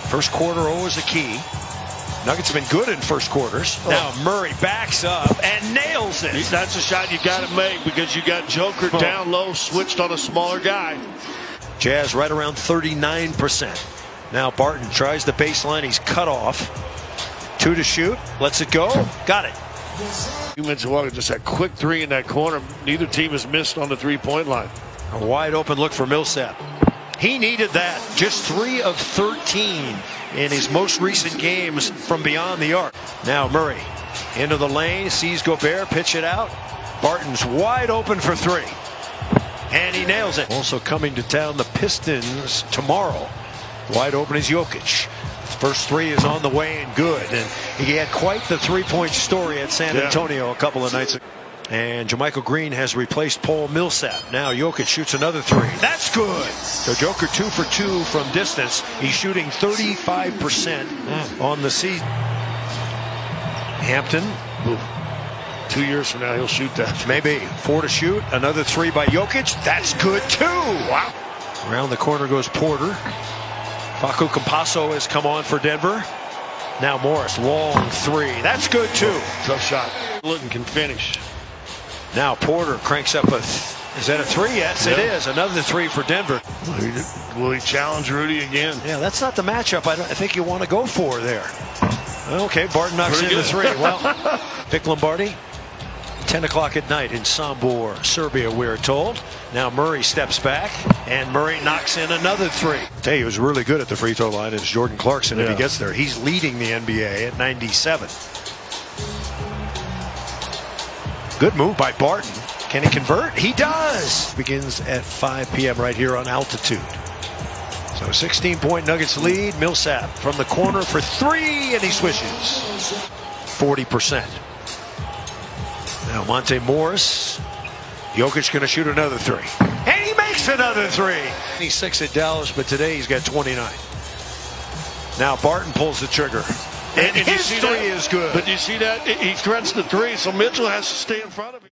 First quarter always a key. Nuggets have been good in first quarters. Now Murray backs up and nails it. That's a shot you got to make because you got Joker down low, switched on a smaller guy. Jazz right around 39%. Now Barton tries the baseline. He's cut off. 2 to shoot. Lets it go. Got it. You mentioned Walker, just that quick three in that corner. Neither team has missed on the three-point line. A wide open look for Millsap. He needed that. Just 3 of 13 in his most recent games from beyond the arc. Now Murray into the lane, sees Gobert, pitch it out. Barton's wide open for 3. And he nails it. Also coming to town, the Pistons tomorrow. Wide open is Jokic. First 3 is on the way and good. And he had quite the three-point story at San Antonio a couple of nights ago. And JaMychal Green has replaced Paul Millsap. Now Jokic shoots another 3. That's good. So Joker 2 for 2 from distance. He's shooting 35% on the season. Hampton. Ooh. 2 years from now, he'll shoot that. Maybe. 4 to shoot. Another 3 by Jokic. That's good too. Wow. Around the corner goes Porter. Facu Campazzo has come on for Denver. Now Morris. Long 3. That's good too. Tough shot. Litton can finish. Now Porter cranks up a. Is that a 3? Yes, it is. Another 3 for Denver. Will he challenge Rudy again? Yeah, that's not the matchup I think you want to go for there. Okay, Barton knocks in the 3. Well, Vic Lombardi, 10 o'clock at night in Sombor, Serbia, we're told. Now Murray steps back, and Murray knocks in another 3. I tell you, he was really good at the free throw line is Jordan Clarkson if he gets there. He's leading the NBA at 97. Good move by Barton. Can he convert? He does. Begins at 5 p.m. right here on Altitude. So 16-point Nuggets lead. Millsap from the corner for 3, and he swishes. 40%. Now Monte Morris. Jokic going to shoot another 3. And he makes another 3. He's 6 at Dallas, but today he's got 29. Now Barton pulls the trigger. And his 3 is good. But you see that? He threats the 3, so Mitchell has to stay in front of him.